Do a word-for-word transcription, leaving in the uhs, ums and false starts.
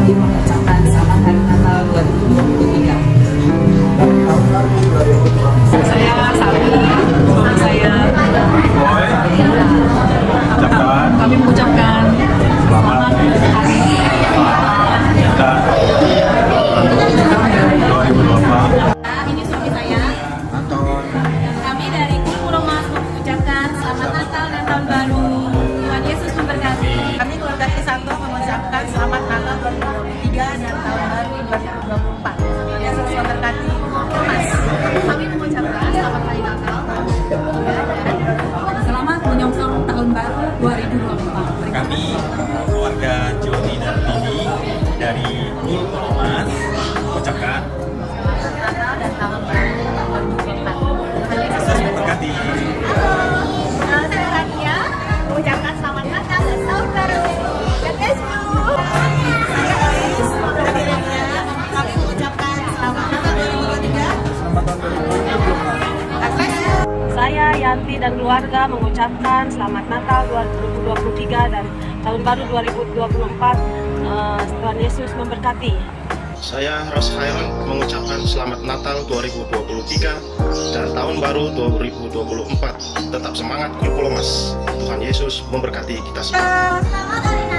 kami mengucapkan selamat Hari Natal dua ribu dua puluh tiga. Saya Sari, suami saya. Kami mengucapkan selamat Hari Natal dua ribu dua puluh empat. Ini suami saya. Anton. Kami dari Puromas mengucapkan selamat Natal dan Tahun Baru. Tuhan Yesus memberkati. Kami keluarga Krisanto mengucapkan selamat Natal dua ribu dua puluh tiga dan Tahun Baru dua ribu dua puluh empat. Yesus memberkati. Mas. Kami mengucapkan selamat Hari Natal dan selamat menyongsong Tahun Baru dua ribu dua puluh empat. Kami keluarga Joni dan Bibi dari Puromas mengucapkan selamat Natal dan Tahun Baru dua ribu dua puluh empat. Yesus memberkati. Halo, saya Rania mengucapkan selamat Natal dan Tahun Baru. God bless you. Saya Alice, dari Rania. Kami mengucapkan selamat Natal dua ribu dua puluh tiga. Selamat tahun baru dua ribu dua puluh empat. God bless you. Saya Yanti dan keluarga mengucapkan selamat Natal dua ribu dua puluh tiga dan Tahun Baru dua ribu dua puluh empat. Uh, Tuhan Yesus memberkati. Saya Ros Khairon mengucapkan selamat Natal dua ribu dua puluh tiga dan Tahun Baru dua ribu dua puluh empat. Tetap semangat Puromas. Tuhan Yesus memberkati kita semua. Selamat Hari